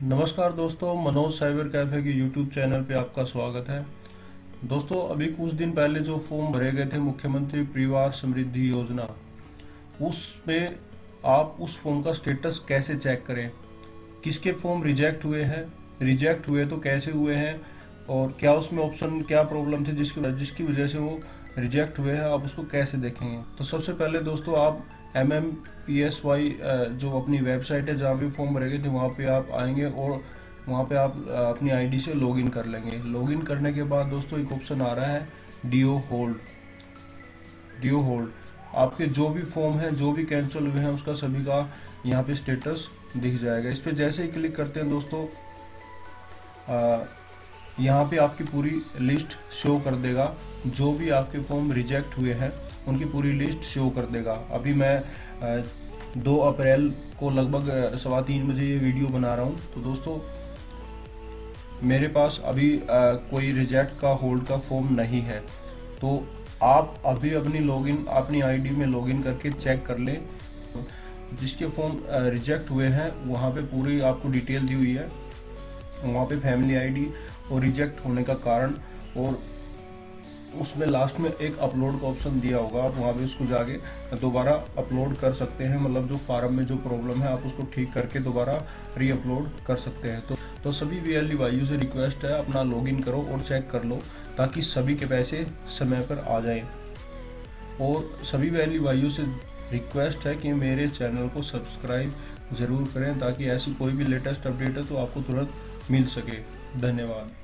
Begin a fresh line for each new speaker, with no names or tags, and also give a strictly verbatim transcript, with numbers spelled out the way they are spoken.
नमस्कार दोस्तों, Manoj cyber cafe के यूट्यूब चैनल पे आपका स्वागत है। दोस्तों, अभी कुछ दिन पहले जो फॉर्म भरे गए थे मुख्यमंत्री परिवार समृद्धि योजना, उसमें आप उस फॉर्म का स्टेटस कैसे चेक करें, किसके फॉर्म रिजेक्ट हुए हैं, रिजेक्ट हुए तो कैसे हुए हैं और क्या उसमें ऑप्शन क्या प्रॉब्लम थी जिसकी जिसकी वजह से वो रिजेक्ट हुए हैं, आप उसको कैसे देखेंगे। तो सबसे पहले दोस्तों, आप M M P S Y जो अपनी वेबसाइट है जहाँ भी फॉर्म भरे गए थे वहाँ पे आप आएंगे और वहाँ पे आप अपनी आईडी से लॉगिन कर लेंगे। लॉगिन करने के बाद दोस्तों एक ऑप्शन आ रहा है डीओ होल्ड। डीओ होल्ड आपके जो भी फॉर्म है, जो भी कैंसिल हुए हैं, उसका सभी का यहाँ पे स्टेटस दिख जाएगा। इस पर जैसे ही क्लिक करते हैं दोस्तों, यहाँ पे आपकी पूरी लिस्ट शो कर देगा। जो भी आपके फॉर्म रिजेक्ट हुए हैं उनकी पूरी लिस्ट शो कर देगा। अभी मैं दो अप्रैल को लगभग सवा तीन बजे ये वीडियो बना रहा हूँ। तो दोस्तों, मेरे पास अभी कोई रिजेक्ट का होल्ड का फॉर्म नहीं है। तो आप अभी अपनी लॉगिन अपनी आईडी में लॉगिन करके चेक कर लें। जिसके फॉर्म रिजेक्ट हुए हैं वहाँ पे पूरी आपको डिटेल दी हुई है, वहाँ पे फैमिली आईडी और रिजेक्ट होने का कारण, और उसमें लास्ट में एक अपलोड का ऑप्शन दिया होगा। आप वहाँ पे उसको जाके दोबारा अपलोड कर सकते हैं। मतलब जो फार्म में जो प्रॉब्लम है आप उसको ठीक करके दोबारा री अपलोड कर सकते हैं। तो तो सभी वी एल ई भाइयों से रिक्वेस्ट है, अपना लॉगिन करो और चेक कर लो ताकि सभी के पैसे समय पर आ जाएं। और सभी वी एल ई भाइयों से रिक्वेस्ट है कि मेरे चैनल को सब्सक्राइब ज़रूर करें ताकि ऐसी कोई भी लेटेस्ट अपडेट है तो आपको तुरंत मिल सके। धन्यवाद।